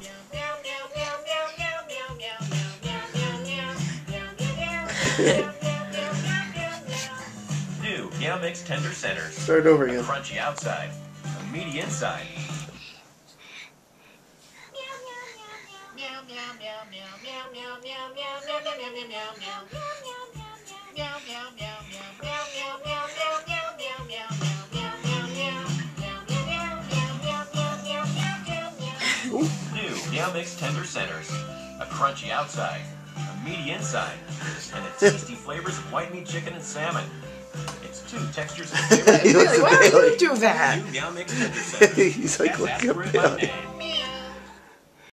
New Meow Mix Tender Centers. Start over again. A crunchy outside, a meaty inside. New Meow Mix Tender Centers. A crunchy outside, a meaty inside, and the tasty flavors of white meat chicken and salmon. It's two textures and flavors. He looks Really? at Why Bailey. would you do that? New Meow Mix Tender Centers. He's like, Just look ask at for it by Bailey. name.